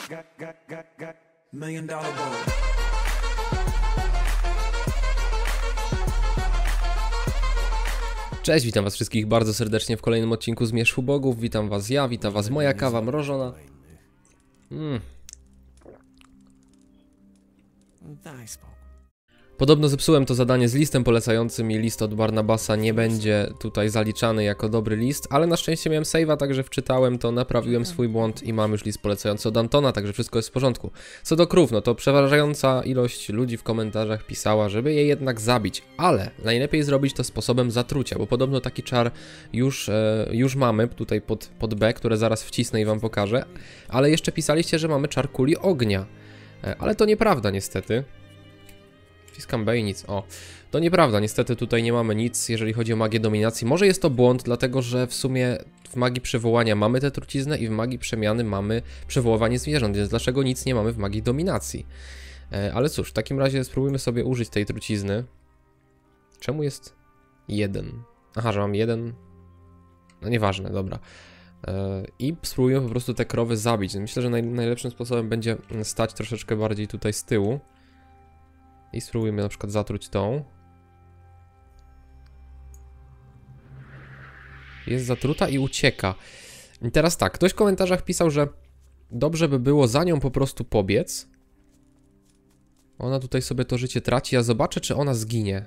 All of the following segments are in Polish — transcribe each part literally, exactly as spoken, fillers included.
Million dollar boy. Cześć, witam was wszystkich bardzo serdecznie w kolejnym odcinku Zmierzchu Bogów. Witam was ja, witam was moja kawa mrożona. Mm. Daj spokój. Podobno zepsułem to zadanie z listem polecającym i list od Barnabasa nie będzie tutaj zaliczany jako dobry list, ale na szczęście miałem save'a, także wczytałem to, naprawiłem swój błąd i mam już list polecający od Antona, także wszystko jest w porządku. Co do krów, no to przeważająca ilość ludzi w komentarzach pisała, żeby je jednak zabić, ale najlepiej zrobić to sposobem zatrucia, bo podobno taki czar już, e, już mamy tutaj pod, pod B, które zaraz wcisnę i wam pokażę, ale jeszcze pisaliście, że mamy czar kuli ognia, e, ale to nieprawda niestety. Wciskam B i nic. O, to nieprawda, niestety tutaj nie mamy nic, jeżeli chodzi o magię dominacji. Może jest to błąd, dlatego że w sumie w magii przywołania mamy tę truciznę i w magii przemiany mamy przywoływanie zwierząt, więc dlaczego nic nie mamy w magii dominacji? E, ale cóż, w takim razie spróbujmy sobie użyć tej trucizny. Czemu jest jeden? Aha, że mam jeden. No nieważne, dobra. E, I spróbujemy po prostu te krowy zabić. Myślę, że naj, najlepszym sposobem będzie stać troszeczkę bardziej tutaj z tyłu. I spróbujmy na przykład zatruć tą. Jest zatruta i ucieka. I teraz tak, ktoś w komentarzach pisał, że dobrze by było za nią po prostu pobiec. Ona tutaj sobie to życie traci, ja zobaczę, czy ona zginie.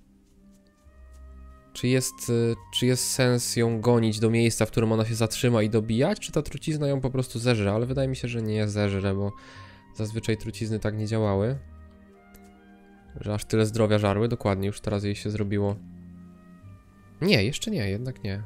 Czy jest, czy jest sens ją gonić do miejsca, w którym ona się zatrzyma i dobijać, czy ta trucizna ją po prostu zeżre, ale wydaje mi się, że nie zeżre, bo zazwyczaj trucizny tak nie działały. Że aż tyle zdrowia żarły, dokładnie, już teraz jej się zrobiło. Nie, jeszcze nie, jednak nie.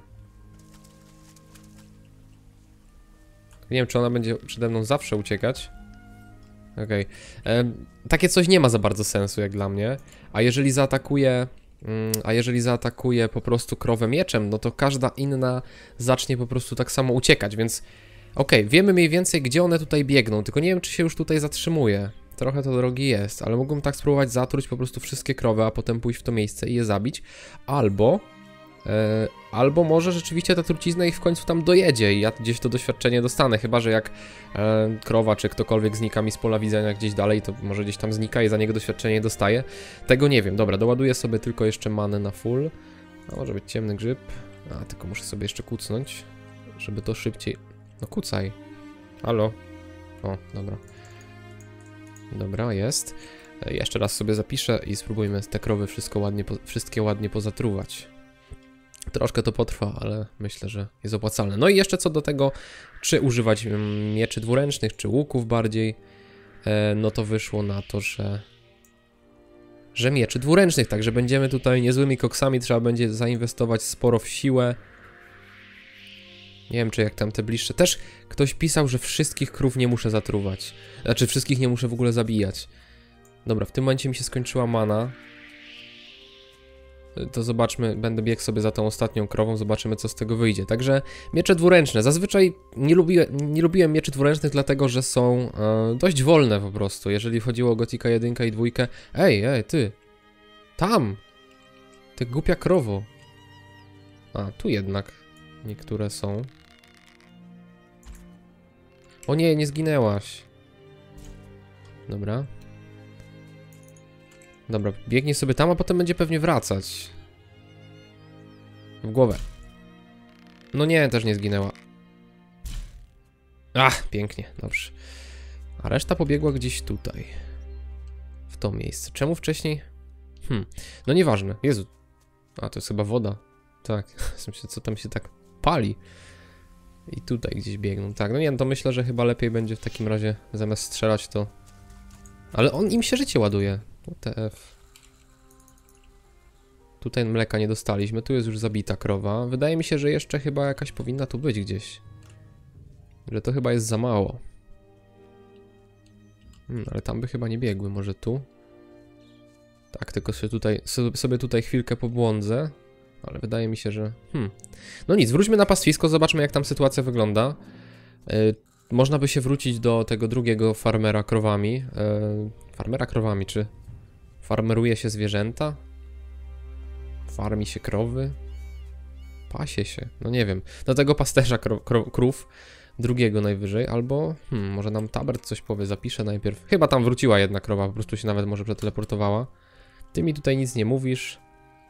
Nie wiem, czy ona będzie przede mną zawsze uciekać. Okej. Okay. Takie coś nie ma za bardzo sensu, jak dla mnie. A jeżeli zaatakuje... Mm, a jeżeli zaatakuje po prostu krowę mieczem, no to każda inna zacznie po prostu tak samo uciekać, więc... Okej, okay, wiemy mniej więcej, gdzie one tutaj biegną, tylko nie wiem, czy się już tutaj zatrzymuje. Trochę to drogi jest, ale mógłbym tak spróbować zatruć po prostu wszystkie krowy, a potem pójść w to miejsce i je zabić. Albo, e, albo może rzeczywiście ta trucizna ich w końcu tam dojedzie i ja gdzieś to doświadczenie dostanę. Chyba że jak e, krowa czy ktokolwiek znika mi z pola widzenia gdzieś dalej, to może gdzieś tam znika i za niego doświadczenie dostaję. Tego nie wiem. Dobra, doładuję sobie tylko jeszcze manę na full. A może być ciemny grzyb. A, tylko muszę sobie jeszcze kucnąć, żeby to szybciej... No kucaj. Halo. O, dobra. Dobra, jest. Jeszcze raz sobie zapiszę i spróbujmy te krowy wszystko ładnie, wszystkie ładnie pozatruwać. Troszkę to potrwa, ale myślę, że jest opłacalne. No i jeszcze co do tego, czy używać mieczy dwuręcznych, czy łuków bardziej, no to wyszło na to, że... że mieczy dwuręcznych, także będziemy tutaj niezłymi koksami, trzeba będzie zainwestować sporo w siłę. Nie wiem, czy jak tam te bliższe. Też ktoś pisał, że wszystkich krów nie muszę zatruwać. Znaczy, wszystkich nie muszę w ogóle zabijać. Dobra, w tym momencie mi się skończyła mana. To zobaczmy, będę biegł sobie za tą ostatnią krową, zobaczymy, co z tego wyjdzie. Także miecze dwuręczne. Zazwyczaj nie lubiłem, nie lubiłem mieczy dwuręcznych, dlatego że są e, dość wolne po prostu. Jeżeli chodziło o Gotika jeden i dwa. Ej, ej, ty! Tam! Ty głupia krowo. A, tu jednak niektóre są. O nie, nie zginęłaś. Dobra. Dobra, biegnie sobie tam, a potem będzie pewnie wracać. W głowę. No nie, też nie zginęła. Ach, pięknie, dobrze. A reszta pobiegła gdzieś tutaj. W to miejsce. Czemu wcześniej? Hmm, no nieważne. Jezu. A, to jest chyba woda. Tak, co tam się tak pali. I tutaj gdzieś biegną. Tak, no nie, no to myślę, że chyba lepiej będzie w takim razie zamiast strzelać to... Ale on im się życie ładuje. W T F. Tutaj mleka nie dostaliśmy, tu jest już zabita krowa. Wydaje mi się, że jeszcze chyba jakaś powinna tu być gdzieś. Że to chyba jest za mało. Hmm, ale tam by chyba nie biegły, może tu? Tak, tylko sobie tutaj, sobie tutaj chwilkę pobłądzę. Ale wydaje mi się, że... Hmm. No nic, wróćmy na pastwisko, zobaczmy, jak tam sytuacja wygląda. Yy, można by się wrócić do tego drugiego farmera krowami. Yy, farmera krowami, czy farmeruje się zwierzęta? Farmi się krowy? Pasie się, no nie wiem. Do tego pasterza kro, kro, krów. drugiego najwyżej, albo hmm, może nam Tabert coś powie, zapiszę najpierw. Chyba tam wróciła jedna krowa, po prostu się nawet może przeteleportowała. Ty mi tutaj nic nie mówisz.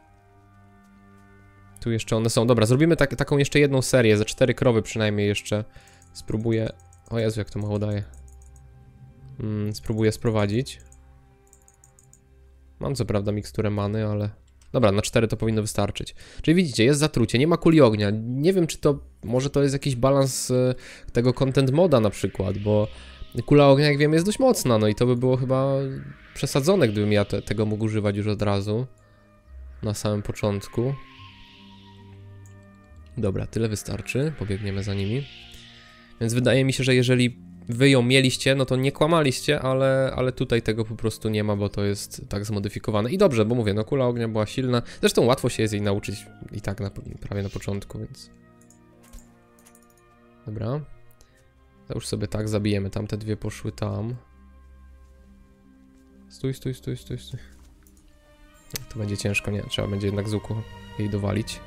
Tu jeszcze one są. Dobra, zrobimy tak, taką jeszcze jedną serię, ze cztery krowy przynajmniej jeszcze. Spróbuję... O Jezu, jak to mało daje. Hmm, spróbuję sprowadzić. Mam co prawda miksturę many, ale... Dobra, na cztery to powinno wystarczyć. Czyli widzicie, jest zatrucie, nie ma kuli ognia. Nie wiem, czy to... Może to jest jakiś balans y, tego content moda na przykład, bo... Kula ognia, jak wiem, jest dość mocna, no i to by było chyba przesadzone, gdybym ja te, tego mógł używać już od razu. Na samym początku. Dobra, tyle wystarczy, pobiegniemy za nimi. Więc wydaje mi się, że jeżeli wy ją mieliście, no to nie kłamaliście, ale, ale tutaj tego po prostu nie ma, bo to jest tak zmodyfikowane. I dobrze, bo mówię, no kula ognia była silna. Zresztą łatwo się jest jej nauczyć i tak na, prawie na początku, więc... Dobra. To już sobie tak zabijemy, tamte dwie poszły tam. Stój, stój, stój, stój, stój. To będzie ciężko, nie? Trzeba będzie jednak z łuku jej dowalić.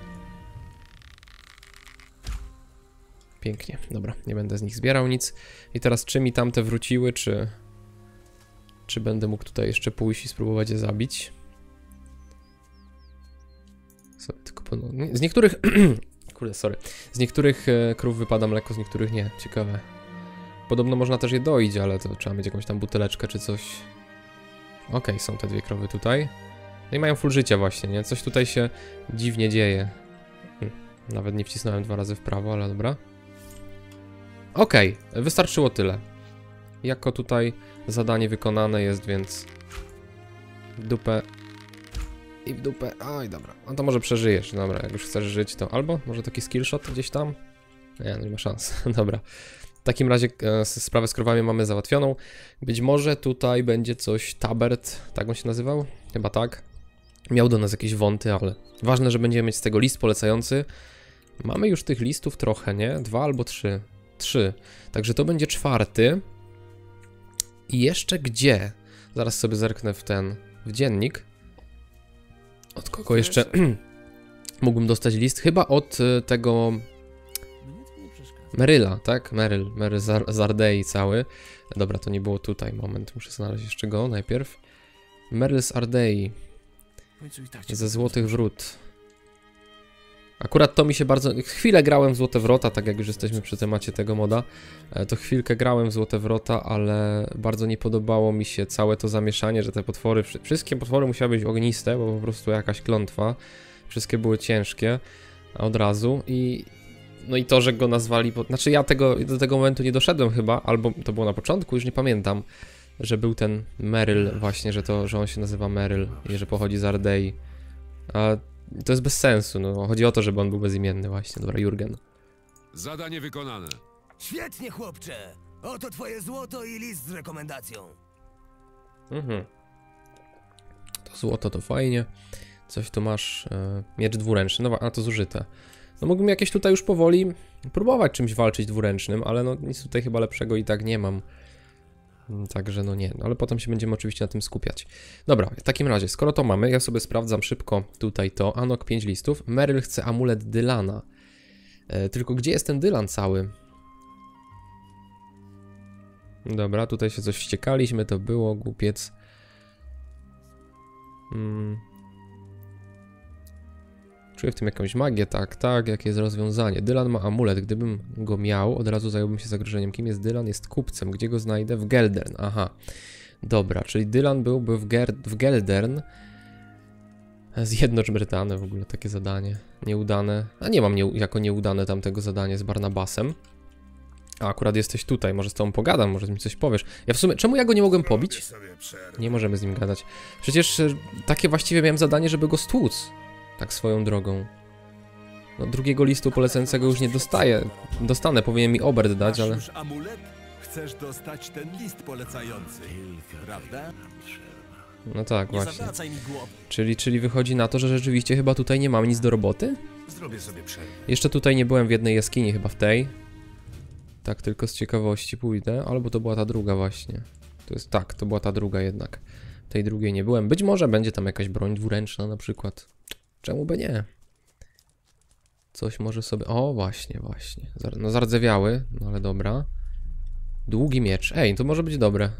Pięknie, dobra, nie będę z nich zbierał nic. I teraz czy mi tamte wróciły, czy... Czy będę mógł tutaj jeszcze pójść i spróbować je zabić? Sobie tylko po... Z niektórych... Kurde, sorry. Z niektórych e, krów wypada mleko, z niektórych nie. Ciekawe. Podobno można też je doić, ale to trzeba mieć jakąś tam buteleczkę czy coś. Okej, okay, są te dwie krowy tutaj. No i mają full życia właśnie, nie? Coś tutaj się dziwnie dzieje. Hm. Nawet nie wcisnąłem dwa razy w prawo, ale dobra. Okej, okay, wystarczyło tyle. Jako tutaj zadanie wykonane jest, więc... W dupę... I w dupę... Oj, dobra. No to może przeżyjesz, dobra. Jak już chcesz żyć, to albo może taki skillshot gdzieś tam? Nie, no nie ma szans. Dobra. W takim razie e, sprawę z krowami mamy załatwioną. Być może tutaj będzie coś... Tabert, tak on się nazywał? Chyba tak. Miał do nas jakieś wąty, ale... Ważne, że będziemy mieć z tego list polecający. Mamy już tych listów trochę, nie? Dwa albo trzy. Trzy. Także to będzie czwarty. I jeszcze gdzie? Zaraz sobie zerknę w ten... W dziennik. Od kogo jeszcze mógłbym dostać list? Chyba od y, tego... Meryla, tak? Meryl, Meryl z Ardei cały. Dobra, to nie było tutaj. Moment, muszę znaleźć jeszcze go najpierw. Meryl z Ardei. Ze Złotych Wrót. Akurat to mi się bardzo... Chwilę grałem w Złote Wrota, tak jak już jesteśmy przy temacie tego moda. To chwilkę grałem w Złote Wrota, ale bardzo nie podobało mi się całe to zamieszanie, że te potwory... Wszystkie potwory musiały być ogniste, bo po prostu jakaś klątwa. Wszystkie były ciężkie od razu i... No i to, że go nazwali... Znaczy ja tego, do tego momentu nie doszedłem chyba, albo to było na początku, już nie pamiętam, że był ten Meryl właśnie, że to, że on się nazywa Meryl i że pochodzi z Ardei. A to jest bez sensu, no. Chodzi o to, żeby on był bezimienny właśnie. Dobra, Jurgen. Zadanie wykonane. Świetnie, chłopcze. Oto twoje złoto i list z rekomendacją. Mhm. To złoto to fajnie. Coś tu masz. E, miecz dwuręczny. No, a to zużyte. No mógłbym jakieś tutaj już powoli próbować czymś walczyć dwuręcznym, ale no nic tutaj chyba lepszego i tak nie mam. Także no nie, no ale potem się będziemy oczywiście na tym skupiać. Dobra, w takim razie, skoro to mamy, ja sobie sprawdzam szybko tutaj to. Anok pięć listów. Meryl chce amulet Dylana. E, tylko gdzie jest ten Dylan cały? Dobra, tutaj się coś wściekaliśmy, to było głupiec. Hmm. Czuję w tym jakąś magię, tak, tak, jakie jest rozwiązanie. Dylan ma amulet, gdybym go miał, od razu zająłbym się zagrożeniem. Kim jest Dylan? Jest kupcem. Gdzie go znajdę? W Geldern, aha. Dobra, czyli Dylan byłby w, Ger w Geldern. Zjednocz Brytanię, w ogóle takie zadanie. Nieudane. A nie mam nie, jako nieudane tamtego zadanie z Barnabasem. A akurat jesteś tutaj, może z tobą pogadam, może mi coś powiesz. Ja w sumie, czemu ja go nie mogłem pobić? Nie możemy z nim gadać. Przecież takie właściwie miałem zadanie, żeby go stłuc. Tak swoją drogą. No, drugiego listu polecającego już nie dostaję. Dostanę, powinien mi obert dać, ale... Masz już amulet? Chcesz dostać ten list polecający, prawda? No tak, Nie właśnie. zawracaj mi głowy. Czyli, czyli wychodzi na to, że rzeczywiście chyba tutaj nie mam nic do roboty? Zrobię sobie przerwę. Jeszcze tutaj nie byłem w jednej jaskini, chyba w tej. Tak, tylko z ciekawości pójdę. Albo to była ta druga właśnie. To jest tak, to była ta druga jednak. Tej drugiej nie byłem. Być może będzie tam jakaś broń dwuręczna na przykład. Czemu by nie? Coś może sobie... O, właśnie, właśnie. Zar- No zardzewiały, no ale dobra. Długi miecz. Ej, to może być dobre.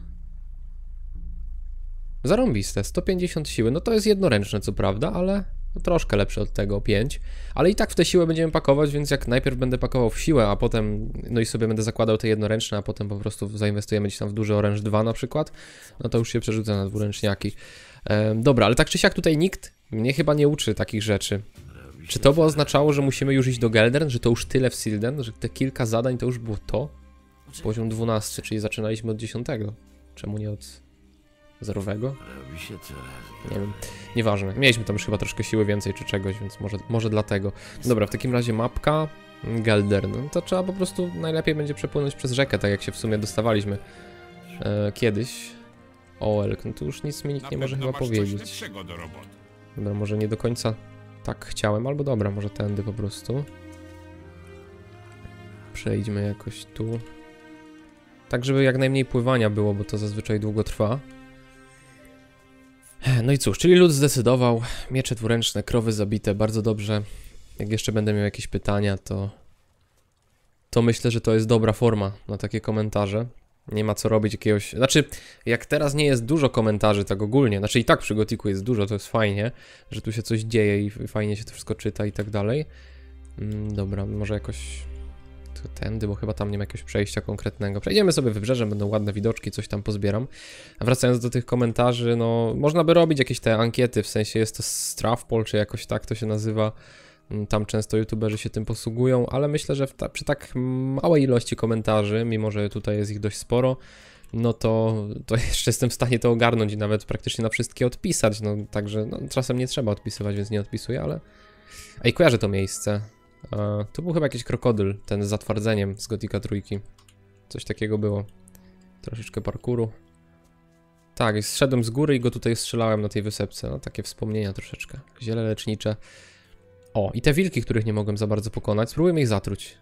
Zarąbiste, sto pięćdziesiąt siły. No to jest jednoręczne, co prawda, ale no troszkę lepsze od tego, pięć. Ale i tak w tę siłę będziemy pakować, więc jak najpierw będę pakował w siłę, a potem, no i sobie będę zakładał te jednoręczne, a potem po prostu zainwestujemy gdzieś tam w duży oręż dwa na przykład, no to już się przerzucę na dwuręczniaki. Ehm, dobra, ale tak czy siak tutaj nikt mnie chyba nie uczy takich rzeczy. Czy to by oznaczało, że musimy już iść do Geldern, że to już tyle w Silden, że te kilka zadań to już było to? Poziom dwunasty, czyli zaczynaliśmy od dziesiątego. Czemu nie od zerowego? Nie wiem, nieważne. Mieliśmy tam już chyba troszkę siły więcej czy czegoś, więc może, może dlatego. Dobra, w takim razie mapka Geldern. No to trzeba po prostu, najlepiej będzie przepłynąć przez rzekę, tak jak się w sumie dostawaliśmy e, kiedyś. O, Elk, no tu już nic mi nikt nie może chyba powiedzieć. Dobra, może nie do końca tak chciałem, albo dobra, może tędy po prostu. Przejdźmy jakoś tu. Tak, żeby jak najmniej pływania było, bo to zazwyczaj długo trwa. No i cóż, czyli lud zdecydował. Miecze dwuręczne, krowy zabite, bardzo dobrze. Jak jeszcze będę miał jakieś pytania, to... To myślę, że to jest dobra forma na takie komentarze. Nie ma co robić jakiegoś... Znaczy, jak teraz nie jest dużo komentarzy tak ogólnie, znaczy i tak przy Gotiku jest dużo, to jest fajnie, że tu się coś dzieje i fajnie się to wszystko czyta i tak dalej. Mm, dobra, może jakoś... tędy, bo chyba tam nie ma jakiegoś przejścia konkretnego. Przejdziemy sobie wybrzeżem, będą ładne widoczki, coś tam pozbieram. A wracając do tych komentarzy, no można by robić jakieś te ankiety, w sensie jest to Strawpol, czy jakoś tak to się nazywa. Tam często youtuberzy się tym posługują, ale myślę, że ta, przy tak małej ilości komentarzy, mimo że tutaj jest ich dość sporo, no to, to jeszcze jestem w stanie to ogarnąć i nawet praktycznie na wszystkie odpisać. No także no, czasem nie trzeba odpisywać, więc nie odpisuję, ale... Ej, kojarzę to miejsce. Uh, to był chyba jakiś krokodyl, ten z zatwardzeniem z Gotika trójki. Coś takiego było. Troszeczkę parkouru. Tak, zszedłem z góry i go tutaj strzelałem na tej wysepce. No takie wspomnienia troszeczkę. Ziele lecznicze. O, i te wilki, których nie mogłem za bardzo pokonać. Spróbujmy ich zatruć.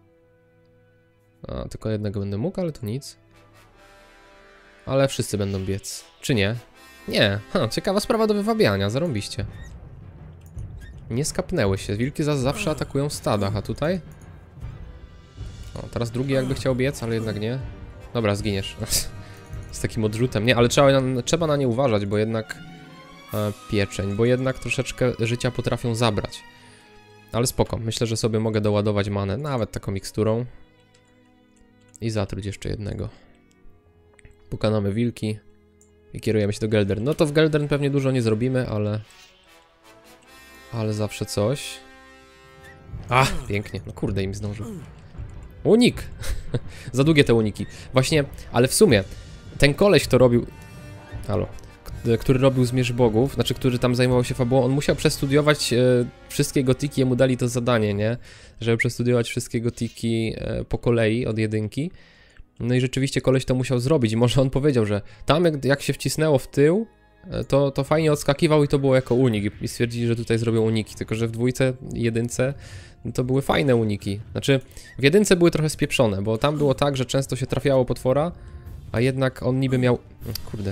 A, tylko jednego będę mógł, ale to nic. Ale wszyscy będą biec. Czy nie? Nie. Ha, ciekawa sprawa do wywabiania, zarąbiście. Nie skapnęły się. Wilki za zawsze atakują w stadach, a tutaj? O, teraz drugi jakby chciał biec, ale jednak nie. Dobra, zginiesz. Z takim odrzutem. Nie, ale trzeba na, trzeba na nie uważać, bo jednak... E, pieczeń, bo jednak troszeczkę życia potrafią zabrać. Ale spoko. Myślę, że sobie mogę doładować manę, nawet taką miksturą. I zatruć jeszcze jednego. Pokonamy wilki. I kierujemy się do Geldern. No to w Geldern pewnie dużo nie zrobimy, ale... Ale zawsze coś. A, pięknie. No kurde, im zdążył. Unik! Za długie te uniki. Właśnie, ale w sumie ten koleś, kto robił... Halo. Który robił Zmierzch Bogów, znaczy, który tam zajmował się fabułą, on musiał przestudiować e, wszystkie gotiki, jemu dali to zadanie, nie? Żeby przestudiować wszystkie gotiki e, po kolei, od jedynki. No i rzeczywiście koleś to musiał zrobić i może on powiedział, że tam jak, jak się wcisnęło w tył, To, to fajnie odskakiwał i to było jako unik i stwierdzili, że tutaj zrobią uniki, tylko że w dwójce, jedynce no to były fajne uniki. Znaczy w jedynce były trochę spieprzone, bo tam było tak, że często się trafiało potwora, a jednak on niby miał... Kurde.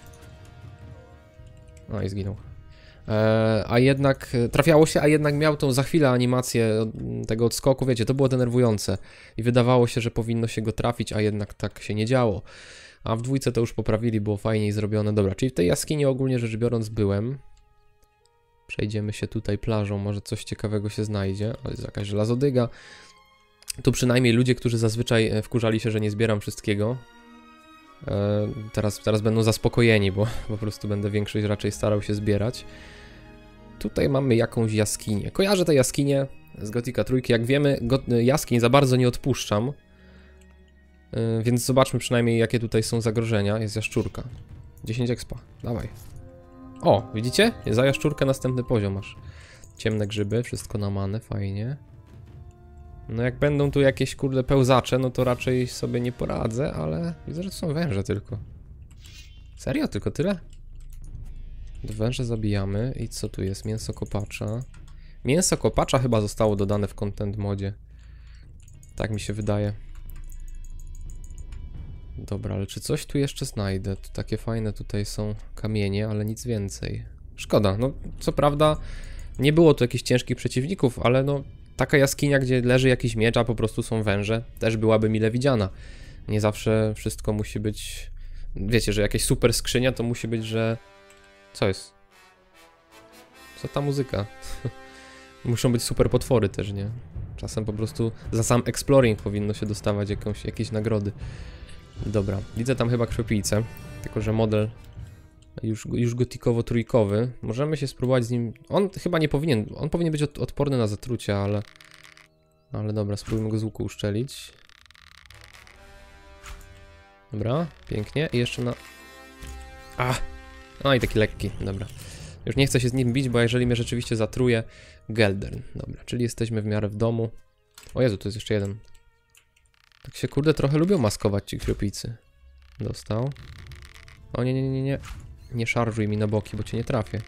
A i zginął. E, a jednak trafiało się, a jednak miał tą za chwilę animację tego odskoku, wiecie, to było denerwujące i wydawało się, że powinno się go trafić, a jednak tak się nie działo. A w dwójce to już poprawili, było fajniej zrobione. Dobra, czyli w tej jaskini ogólnie rzecz biorąc byłem. Przejdziemy się tutaj plażą, może coś ciekawego się znajdzie. O, jest jakaś żelazodyga. Tu przynajmniej ludzie, którzy zazwyczaj wkurzali się, że nie zbieram wszystkiego. E, teraz, teraz będą zaspokojeni, bo po prostu będę większość raczej starał się zbierać. Tutaj mamy jakąś jaskinię. Kojarzę te jaskinie z Gotika trójki. Jak wiemy, go, jaskiń za bardzo nie odpuszczam. Yy, więc zobaczmy przynajmniej, jakie tutaj są zagrożenia. Jest jaszczurka. dziesięć expa. Dawaj. O, widzicie? Za jaszczurkę następny poziom masz. Ciemne grzyby, wszystko na manę, fajnie. No jak będą tu jakieś kurde pełzacze, no to raczej sobie nie poradzę, ale widzę, że to są węże tylko. Serio? Tylko tyle? Węże zabijamy. I co tu jest? Mięso kopacza. Mięso kopacza chyba zostało dodane w content modzie. Tak mi się wydaje. Dobra, ale czy coś tu jeszcze znajdę? Tu takie fajne tutaj są kamienie, ale nic więcej. Szkoda, no co prawda nie było tu jakichś ciężkich przeciwników, ale no taka jaskinia, gdzie leży jakiś miecz, a po prostu są węże, też byłaby mile widziana. Nie zawsze wszystko musi być... Wiecie, że jakaś super skrzynia to musi być, że... Co jest? Co ta muzyka? Muszą być super potwory też, nie? Czasem po prostu za sam exploring powinno się dostawać jakąś, jakieś nagrody. Dobra, widzę tam chyba krwiopijcę, tylko że model już, już gotikowo-trójkowy. Możemy się spróbować z nim... On chyba nie powinien... On powinien być od, odporny na zatrucie, ale... Ale dobra, spróbujmy go z łuku uszczelić. Dobra, pięknie. I jeszcze na... A! No i taki lekki, dobra. Już nie chcę się z nim bić, bo jeżeli mnie rzeczywiście zatruje... Geldern, dobra, czyli jesteśmy w miarę w domu. O Jezu, to jest jeszcze jeden. Tak się kurde trochę lubią maskować ci krwiopijcy. Dostał. O nie, nie, nie, nie. Nie szarżuj mi na boki, bo cię nie trafię.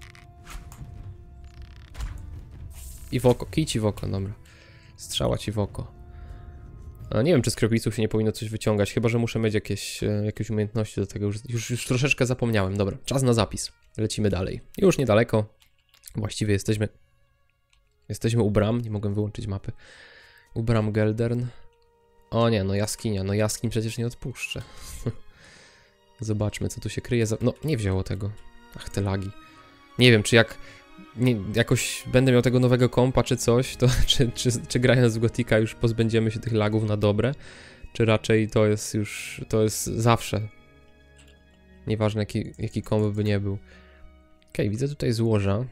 I w oko, kij ci w oko, dobra. Strzała ci w oko. A nie wiem, czy z krwiopijców się nie powinno coś wyciągać, chyba że muszę mieć jakieś, jakieś umiejętności do tego. Już, już, już troszeczkę zapomniałem. Dobra, czas na zapis. Lecimy dalej. Już niedaleko. Właściwie jesteśmy... Jesteśmy u bram, nie mogłem wyłączyć mapy. U bram Geldern. O nie, no jaskinia, no jaskiń przecież nie odpuszczę. Zobaczmy, co tu się kryje za... No, nie wzięło tego. Ach, te lagi. Nie wiem, czy jak... Nie, jakoś będę miał tego nowego kompa czy coś, to czy, czy, czy grając w Gotika już pozbędziemy się tych lagów na dobre, czy raczej to jest już... to jest zawsze. Nieważne jaki, jaki komp by nie był. Okej, okay, widzę tutaj złoża.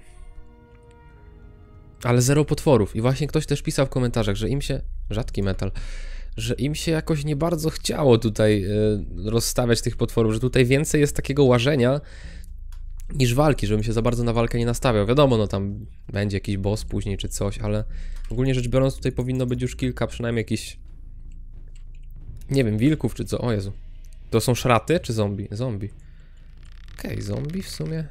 Ale zero potworów. I właśnie ktoś też pisał w komentarzach, że im się... Rzadki metal. Że im się jakoś nie bardzo chciało tutaj y, rozstawiać tych potworów, że tutaj więcej jest takiego łażenia niż walki, żebym się za bardzo na walkę nie nastawiał. Wiadomo, no tam będzie jakiś boss później czy coś, ale ogólnie rzecz biorąc tutaj powinno być już kilka, przynajmniej jakichś... Nie wiem, wilków czy co. O Jezu. To są szraty czy zombie? Zombie. Okej, okay, zombie w sumie...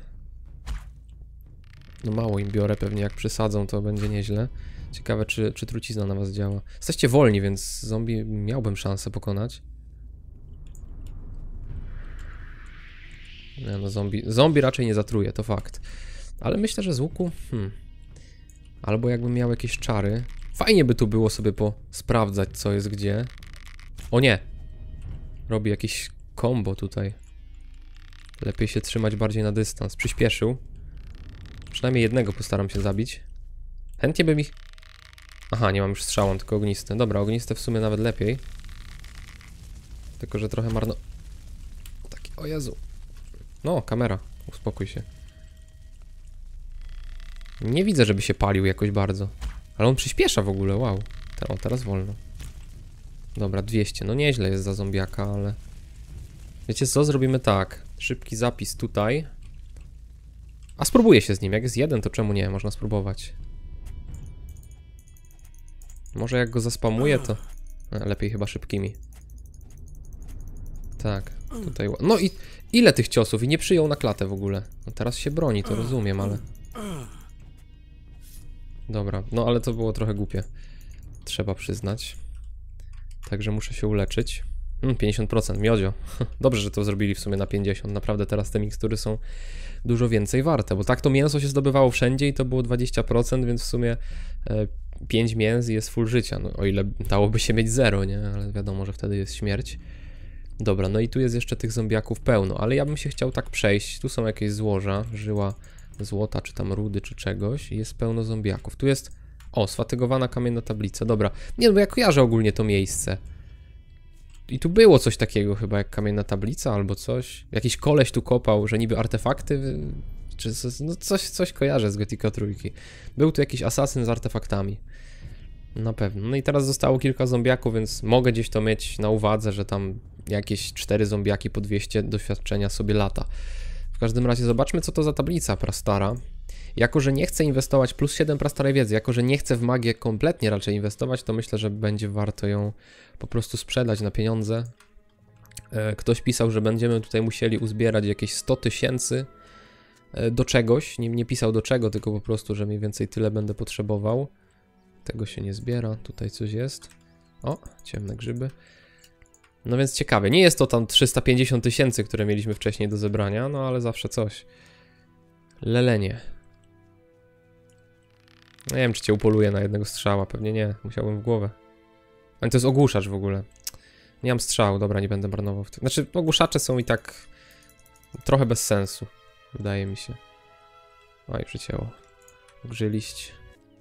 No mało im biorę, pewnie jak przysadzą to będzie nieźle. Ciekawe czy, czy trucizna na was działa. Jesteście wolni, więc zombie miałbym szansę pokonać. Nie no, zombie, zombie raczej nie zatruje, to fakt. Ale myślę, że z łuku... Hmm. Albo jakbym miał jakieś czary. Fajnie by tu było sobie posprawdzać, co jest gdzie. O nie! Robi jakieś combo tutaj. Lepiej się trzymać bardziej na dystans. Przyspieszył. Przynajmniej jednego postaram się zabić. Chętnie bym ich... Aha, nie mam już strzału, tylko ogniste. Dobra, ogniste w sumie nawet lepiej. Tylko, że trochę marno... Taki, o Jezu. No, kamera. Uspokój się. Nie widzę, żeby się palił jakoś bardzo. Ale on przyspiesza w ogóle, wow. O, teraz wolno. Dobra, dwieście. No nieźle jest za zombiaka, ale... Wiecie co? Zrobimy tak. Szybki zapis tutaj. A spróbuję się z nim. Jak jest jeden, to czemu nie? Można spróbować. Może jak go zaspamuję, to... A, lepiej chyba szybkimi. Tak, tutaj... No i ile tych ciosów? I nie przyjął na klatę w ogóle. No teraz się broni, to rozumiem, ale... Dobra, no ale to było trochę głupie. Trzeba przyznać. Także muszę się uleczyć. Hmm, pięćdziesiąt procent, miodzio. Dobrze, że to zrobili w sumie na pięćdziesiąt. Naprawdę teraz te mikstury są dużo więcej warte, bo tak to mięso się zdobywało wszędzie i to było dwadzieścia procent, więc w sumie e, pięć mięs i jest full życia. No, o ile dałoby się mieć zero, nie? Ale wiadomo, że wtedy jest śmierć. Dobra, no i tu jest jeszcze tych zombiaków pełno, ale ja bym się chciał tak przejść. Tu są jakieś złoża, żyła złota, czy tam rudy, czy czegoś i jest pełno zombiaków. Tu jest, o, sfatygowana kamienna tablica, dobra. Nie, no bo ja kojarzę ogólnie to miejsce. I tu było coś takiego chyba jak kamienna tablica albo coś. Jakiś koleś tu kopał, że niby artefakty, czy no coś, coś kojarzę z Gotika trójki. Był tu jakiś asasyn z artefaktami. Na pewno. No i teraz zostało kilka zombiaków, więc mogę gdzieś to mieć na uwadze, że tam jakieś cztery zombiaki po dwieście doświadczenia sobie lata. W każdym razie zobaczmy, co to za tablica prastara. Jako, że nie chcę inwestować plus siedem prastarej wiedzy, jako, że nie chcę w magię kompletnie raczej inwestować, to myślę, że będzie warto ją po prostu sprzedać na pieniądze. Ktoś pisał, że będziemy tutaj musieli uzbierać jakieś sto tysięcy do czegoś. Nie, nie pisał do czego, tylko po prostu, że mniej więcej tyle będę potrzebował. Tego się nie zbiera. Tutaj coś jest. O, ciemne grzyby. No więc ciekawe. Nie jest to tam trzysta pięćdziesiąt tysięcy, które mieliśmy wcześniej do zebrania, no ale zawsze coś. Lelenie. Nie wiem, czy cię upoluję na jednego strzała. Pewnie nie. Musiałbym w głowę. Ale to jest ogłuszacz w ogóle. Nie mam strzału. Dobra, nie będę marnował w tym. Znaczy, ogłuszacze są i tak trochę bez sensu. Wydaje mi się. Oj, przycięło. Grzyliść.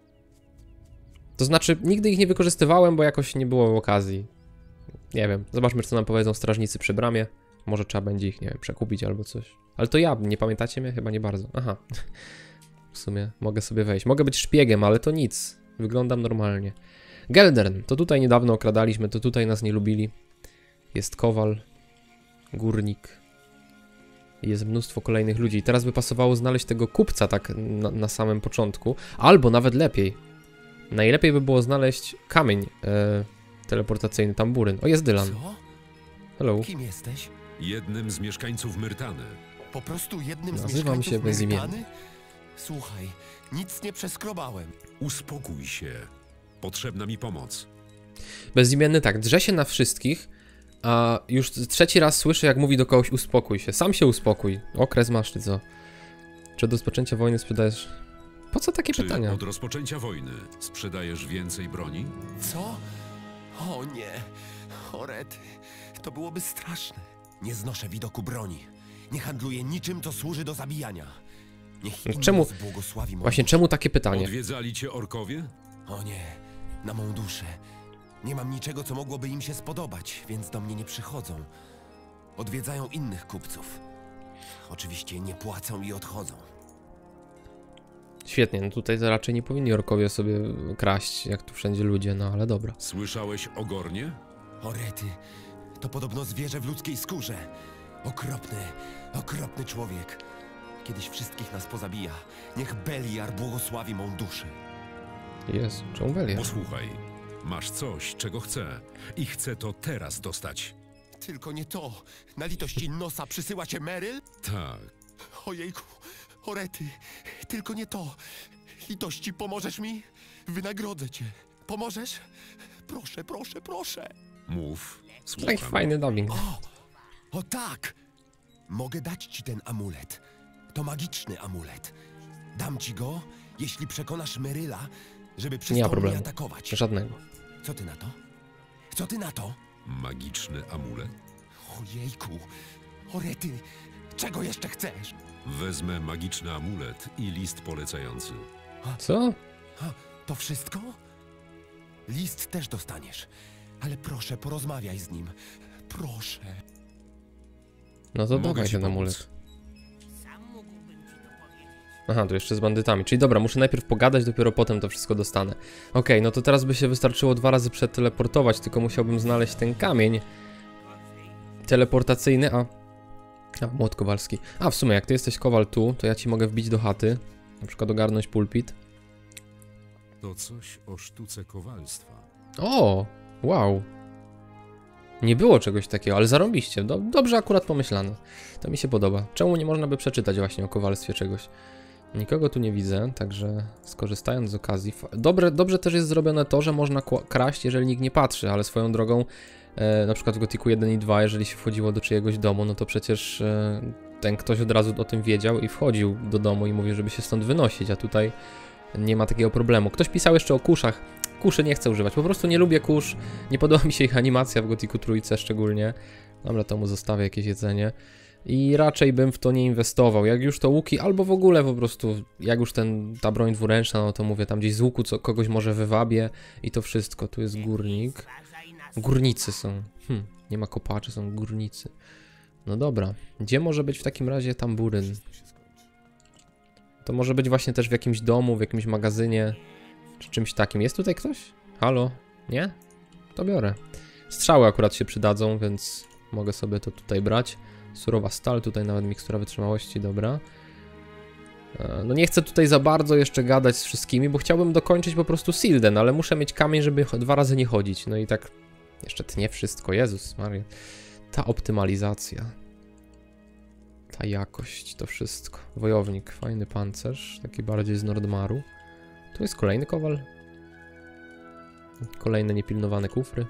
To znaczy, nigdy ich nie wykorzystywałem, bo jakoś nie było okazji. Nie wiem. Zobaczmy, co nam powiedzą strażnicy przy bramie. Może trzeba będzie ich, nie wiem, przekupić albo coś. Ale to ja, nie pamiętacie mnie? Chyba nie bardzo. Aha. W sumie mogę sobie wejść. Mogę być szpiegiem, ale to nic. Wyglądam normalnie. Geldern. To tutaj niedawno okradaliśmy, to tutaj nas nie lubili. Jest kowal. Górnik. Jest mnóstwo kolejnych ludzi. I teraz by pasowało znaleźć tego kupca tak na, na samym początku. Albo nawet lepiej. Najlepiej by było znaleźć kamień e, teleportacyjny, tamburyn. O, jest Dylan. Co? Hello. Kim jesteś? Jednym z mieszkańców Myrtany. Po prostu jednym z Nazywam mieszkańców się bezimiennie. Myrtany? Słuchaj, nic nie przeskrobałem. Uspokój się. Potrzebna mi pomoc. Bezimienny tak, drze się na wszystkich, a już trzeci raz słyszę, jak mówi do kogoś uspokój się. Sam się uspokój. Okres masz, czy co? Czy od rozpoczęcia wojny sprzedajesz... Po co takie Czy pytania? od rozpoczęcia wojny sprzedajesz więcej broni? Co? O nie, orety, to byłoby straszne. Nie znoszę widoku broni. Nie handluję niczym, co służy do zabijania. Niech No Innos czemu- błogosławi moją Właśnie duszę. czemu takie pytanie? Odwiedzali cię orkowie? O nie, na mą duszę. Nie mam niczego, co mogłoby im się spodobać, więc do mnie nie przychodzą. Odwiedzają innych kupców. Oczywiście nie płacą i odchodzą. Świetnie, no tutaj to raczej nie powinni orkowie sobie kraść, jak tu wszędzie ludzie, no ale dobra. Słyszałeś o Gornie? Orety, to podobno zwierzę w ludzkiej skórze. Okropny, okropny człowiek. Kiedyś wszystkich nas pozabija. Niech Beliar błogosławi mą duszę. Jezu, czemu Belia? Posłuchaj. Masz coś, czego chcę. I chcę to teraz dostać. Tylko nie to. Na litość Innosa przysyła cię Meryl? Tak. Ojejku, Orety, tylko nie to. Litości, pomożesz mi? Wynagrodzę cię. Pomożesz? Proszę, proszę, proszę. Mów. Taki Słucham. fajny dubbing. O, o tak! Mogę dać ci ten amulet. To magiczny amulet. Dam ci go, jeśli przekonasz Meryla, żeby Nie ma przestał mnie problemu. atakować. Żadnego. Co ty na to? Co ty na to? Magiczny amulet. Ojejku, Orety, czego jeszcze chcesz? Wezmę magiczny amulet i list polecający. Co? A, to wszystko? List też dostaniesz. Ale proszę, porozmawiaj z nim. Proszę. No to Mogę dawaj ci ten pomóc. amulet. Aha, tu jeszcze z bandytami. Czyli dobra, muszę najpierw pogadać, dopiero potem to wszystko dostanę. Okej, no to teraz by się wystarczyło dwa razy przeteleportować, tylko musiałbym znaleźć ten kamień teleportacyjny, a... A, młot kowalski. A, w sumie, jak ty jesteś kowal tu, to ja ci mogę wbić do chaty. Na przykład ogarnąć pulpit. To coś o sztuce kowalstwa. O, wow. Nie było czegoś takiego, ale zarąbiście. Do, dobrze akurat pomyślane. To mi się podoba. Czemu nie można by przeczytać właśnie o kowalstwie czegoś? Nikogo tu nie widzę, także skorzystając z okazji... Dobre, dobrze też jest zrobione to, że można kraść, jeżeli nikt nie patrzy, ale swoją drogą, e, na przykład w Gothicu jeden i dwa, jeżeli się wchodziło do czyjegoś domu, no to przecież e, ten ktoś od razu o tym wiedział i wchodził do domu i mówił, żeby się stąd wynosić, a tutaj nie ma takiego problemu. Ktoś pisał jeszcze o kuszach. Kuszy nie chcę używać, po prostu nie lubię kusz, nie podoba mi się ich animacja w Gothicu trójce szczególnie. Dobra, to mu zostawię jakieś jedzenie. I raczej bym w to nie inwestował. Jak już to łuki, albo w ogóle po prostu, jak już ten, ta broń dwuręczna, no to mówię, tam gdzieś z łuku co, kogoś może wywabię i to wszystko. Tu jest górnik. Górnicy są. Hm, nie ma kopaczy, są górnicy. No dobra. Gdzie może być w takim razie tamburyn? To może być właśnie też w jakimś domu, w jakimś magazynie, czy czymś takim. Jest tutaj ktoś? Halo? Nie? To biorę. Strzały akurat się przydadzą, więc mogę sobie to tutaj brać. Surowa stal, tutaj nawet mikstura wytrzymałości, dobra. No nie chcę tutaj za bardzo jeszcze gadać z wszystkimi, bo chciałbym dokończyć po prostu Silden, ale muszę mieć kamień, żeby dwa razy nie chodzić. No i tak jeszcze tnie wszystko, Jezus Maria. Ta optymalizacja. Ta jakość, to wszystko. Wojownik, fajny pancerz, taki bardziej z Nordmaru. Tu jest kolejny kowal. Kolejne niepilnowane kufry.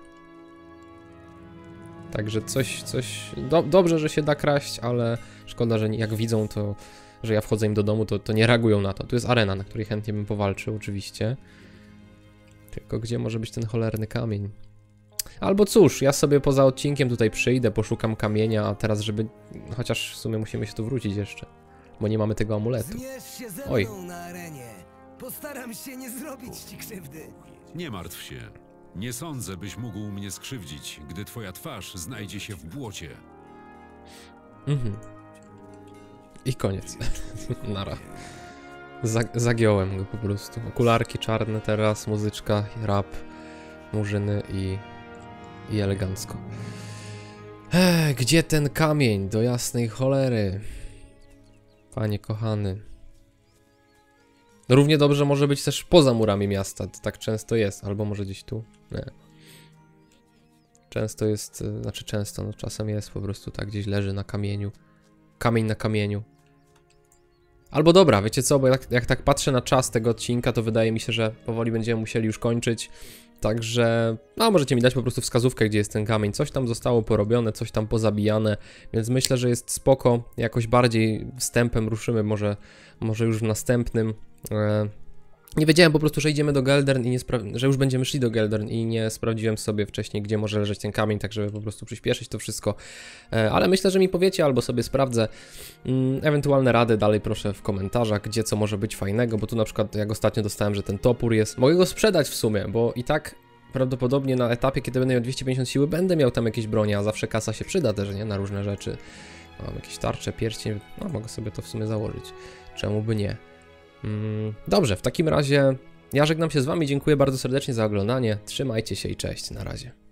Także coś, coś... Do, dobrze, że się da kraść, ale szkoda, że jak widzą, to że ja wchodzę im do domu, to, to nie reagują na to. Tu jest arena, na której chętnie bym powalczył, oczywiście. Tylko gdzie może być ten cholerny kamień? Albo cóż, ja sobie poza odcinkiem tutaj przyjdę, poszukam kamienia, a teraz żeby... Chociaż w sumie musimy się tu wrócić jeszcze, bo nie mamy tego amuletu. Zmierz się ze Oj. mną na arenie. Postaram się nie zrobić ci krzywdy. Nie martw się. Nie sądzę, byś mógł mnie skrzywdzić, gdy twoja twarz znajdzie się w błocie. Mhm. I koniec. Nara. Zag zagiąłem go po prostu. Okularki czarne teraz, muzyczka, rap, murzyny i... i elegancko. Ech, gdzie ten kamień? Do jasnej cholery. Panie kochany. Równie dobrze może być też poza murami miasta. To tak często jest. Albo może gdzieś tu. Nie. Często jest, znaczy często, no czasem jest po prostu tak, gdzieś leży na kamieniu. Kamień na kamieniu. Albo dobra, wiecie co, bo jak, jak tak patrzę na czas tego odcinka, to wydaje mi się, że powoli będziemy musieli już kończyć. Także, no możecie mi dać po prostu wskazówkę, gdzie jest ten kamień. Coś tam zostało porobione, coś tam pozabijane, więc myślę, że jest spoko. Jakoś bardziej wstępem ruszymy, może, może już w następnym. E Nie wiedziałem po prostu, że idziemy do Geldern i nie że już będziemy szli do Geldern i nie sprawdziłem sobie wcześniej, gdzie może leżeć ten kamień, tak żeby po prostu przyspieszyć to wszystko. E, ale myślę, że mi powiecie albo sobie sprawdzę. Mm, ewentualne rady dalej proszę w komentarzach, gdzie co może być fajnego, bo tu na przykład jak ostatnio dostałem, że ten topór jest. Mogę go sprzedać w sumie, bo i tak prawdopodobnie na etapie, kiedy będę miał dwieście pięćdziesiąt siły, będę miał tam jakieś bronie, a zawsze kasa się przyda też, nie? Na różne rzeczy. Mam jakieś tarcze, pierścień, no mogę sobie to w sumie założyć. Czemu by nie? Dobrze, w takim razie ja żegnam się z wami, dziękuję bardzo serdecznie za oglądanie, trzymajcie się i cześć, na razie.